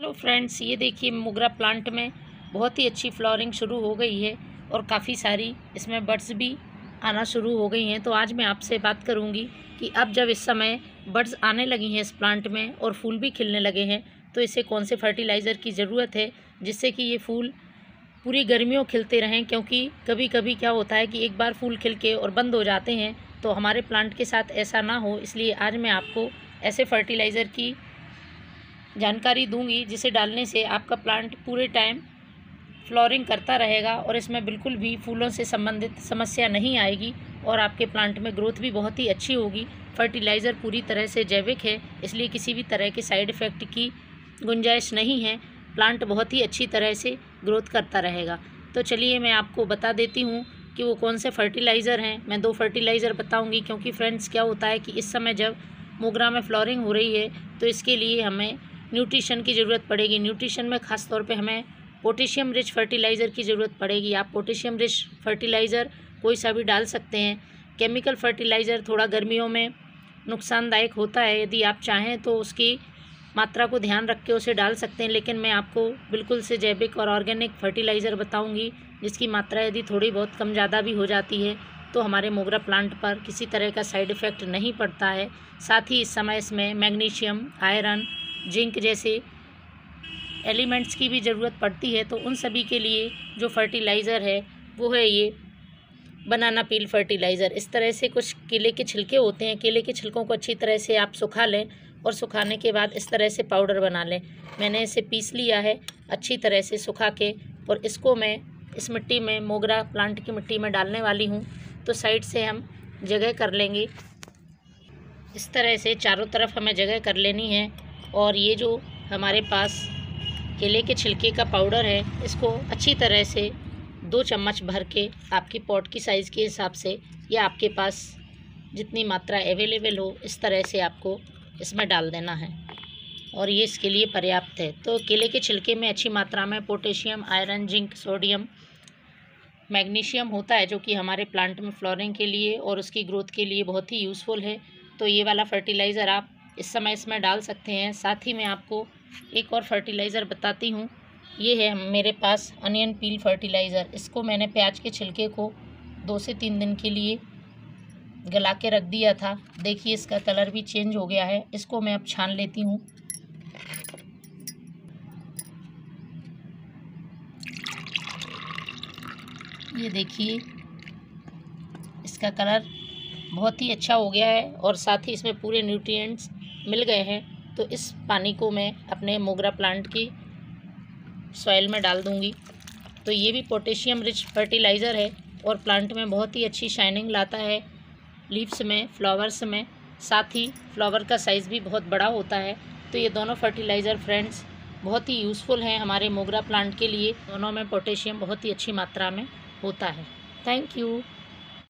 Hello friends, ये देखिए मोगरा प्लांट में बहुत ही अच्छी फ्लावरिंग शुरू हो गई है और काफ़ी सारी इसमें बड्स भी आना शुरू हो गई हैं। तो आज मैं आपसे बात करूंगी कि अब जब इस समय बड्स आने लगी हैं इस प्लांट में और फूल भी खिलने लगे हैं तो इसे कौन से फर्टिलाइज़र की ज़रूरत है जिससे कि ये फूल पूरी गर्मियों खिलते रहें। क्योंकि कभी कभी क्या होता है कि एक बार फूल खिल के और बंद हो जाते हैं, तो हमारे प्लांट के साथ ऐसा ना हो, इसलिए आज मैं आपको ऐसे फर्टिलाइज़र की जानकारी दूंगी जिसे डालने से आपका प्लांट पूरे टाइम फ्लोरिंग करता रहेगा और इसमें बिल्कुल भी फूलों से संबंधित समस्या नहीं आएगी और आपके प्लांट में ग्रोथ भी बहुत ही अच्छी होगी। फर्टिलाइज़र पूरी तरह से जैविक है, इसलिए किसी भी तरह के साइड इफ़ेक्ट की गुंजाइश नहीं है। प्लांट बहुत ही अच्छी तरह से ग्रोथ करता रहेगा। तो चलिए मैं आपको बता देती हूँ कि वो कौन से फर्टिलाइज़र हैं। मैं 2 फर्टिलाइज़र बताऊँगी क्योंकि फ्रेंड्स क्या होता है कि इस समय जब मोगरा में फ्लोरिंग हो रही है तो इसके लिए हमें न्यूट्रिशन की ज़रूरत पड़ेगी। न्यूट्रिशन में ख़ास तौर पे हमें पोटेशियम रिच फर्टिलाइज़र की ज़रूरत पड़ेगी। आप पोटेशियम रिच फर्टिलाइज़र कोई सा भी डाल सकते हैं। केमिकल फर्टिलाइज़र थोड़ा गर्मियों में नुकसानदायक होता है, यदि आप चाहें तो उसकी मात्रा को ध्यान रख के उसे डाल सकते हैं, लेकिन मैं आपको बिल्कुल से जैविक और ऑर्गेनिक फर्टिलाइज़र बताऊंगी जिसकी मात्रा यदि थोड़ी बहुत कम ज़्यादा भी हो जाती है तो हमारे मोगरा प्लांट पर किसी तरह का साइड इफ़ेक्ट नहीं पड़ता है। साथ ही इस समय इसमें मैग्नीशियम, आयरन, जिंक जैसे एलिमेंट्स की भी ज़रूरत पड़ती है। तो उन सभी के लिए जो फर्टिलाइज़र है वो है ये बनाना पील फर्टिलाइज़र। इस तरह से कुछ केले के छिलके होते हैं, केले के छिलकों को अच्छी तरह से आप सुखा लें और सुखाने के बाद इस तरह से पाउडर बना लें। मैंने इसे पीस लिया है अच्छी तरह से सुखा के और इसको मैं इस मिट्टी में, मोगरा प्लांट की मिट्टी में डालने वाली हूँ। तो साइड से हम जगह कर लेंगे, इस तरह से चारों तरफ हमें जगह कर लेनी है। और ये जो हमारे पास केले के छिलके का पाउडर है इसको अच्छी तरह से 2 चम्मच भर के आपकी पॉट की साइज़ के हिसाब से या आपके पास जितनी मात्रा अवेलेबल हो इस तरह से आपको इसमें डाल देना है और ये इसके लिए पर्याप्त है। तो केले के छिलके में अच्छी मात्रा में potassium, iron, zinc, sodium, magnesium होता है जो कि हमारे प्लांट में फ्लोरिंग के लिए और उसकी ग्रोथ के लिए बहुत ही यूज़फुल है। तो ये वाला फर्टिलाइज़र आप इस समय इसमें डाल सकते हैं। साथ ही मैं आपको एक और फर्टिलाइज़र बताती हूँ। ये है मेरे पास अनियन पील फर्टिलाइज़र। इसको मैंने प्याज के छिलके को 2 से 3 दिन के लिए गला के रख दिया था। देखिए इसका कलर भी चेंज हो गया है। इसको मैं अब छान लेती हूँ। ये देखिए इसका कलर बहुत ही अच्छा हो गया है और साथ ही इसमें पूरे न्यूट्रिएंट्स मिल गए हैं। तो इस पानी को मैं अपने मोगरा प्लांट की सॉइल में डाल दूंगी। तो ये भी पोटेशियम रिच फर्टिलाइज़र है और प्लांट में बहुत ही अच्छी शाइनिंग लाता है, लीव्स में, फ्लावर्स में। साथ ही फ्लावर का साइज़ भी बहुत बड़ा होता है। तो ये दोनों फर्टिलाइज़र फ्रेंड्स बहुत ही यूज़फुल हैं हमारे मोगरा प्लांट के लिए। दोनों में पोटेशियम बहुत ही अच्छी मात्रा में होता है। Thank you.